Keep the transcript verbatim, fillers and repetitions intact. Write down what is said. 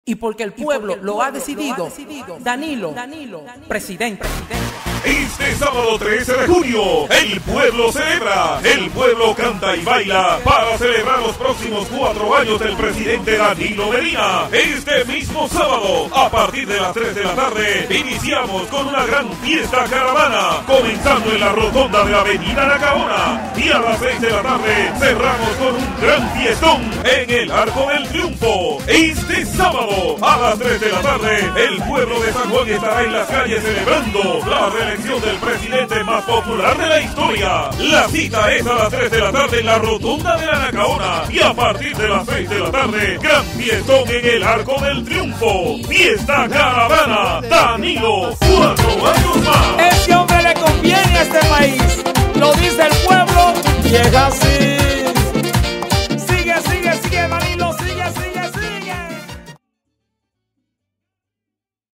Y porque el pueblo, el pueblo lo, ha decidido, lo ha decidido, Danilo, Danilo, presidente. Este sábado trece de junio, el pueblo celebra, el pueblo canta y baila para celebrar los próximos cuatro años del presidente Danilo Medina. Este mismo sábado, a partir de las tres de la tarde, iniciamos con una gran fiesta caravana, comenzando en la rotonda de la avenida Anacaona, y a las seis de la tarde cerramos con un gran fiestón en el Arco del Triunfo. Este sábado, a las tres de la tarde, el pueblo de San Juan estará en las calles celebrando la reelección del presidente más popular de la historia. La cita es a las tres de la tarde en la rotonda de la Anacaona, y a partir de las seis de la tarde, gran fiestón en el Arco del Triunfo. Fiesta caravana Danilo, cuatro años más. Este hombre le conviene a este país, lo dice el pueblo y es así.